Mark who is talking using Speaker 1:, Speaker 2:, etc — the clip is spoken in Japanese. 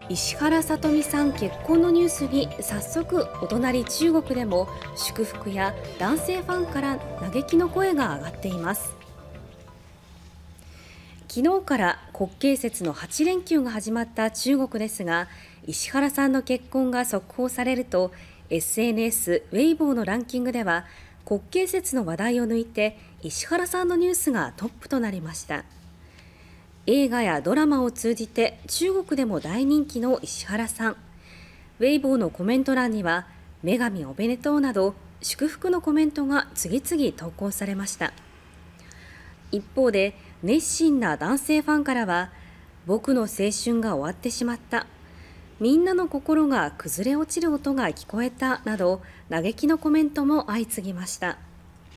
Speaker 1: 石原さとみさん結婚のニュースに早速お隣中国でも祝福や男性ファンから嘆きの声が上がっています。昨日から国慶節の8連休が始まった中国ですが、石原さんの結婚が速報されると SNS ウェイボーのランキングでは国慶節の話題を抜いて石原さんのニュースがトップとなりました。映画やドラマを通じて中国でも大人気の石原さん。ウェイボーのコメント欄には女神おめでとうなど祝福のコメントが次々投稿されました。一方で熱心な男性ファンからは、僕の青春が終わってしまった、みんなの心が崩れ落ちる音が聞こえたなど嘆きのコメントも相次ぎました。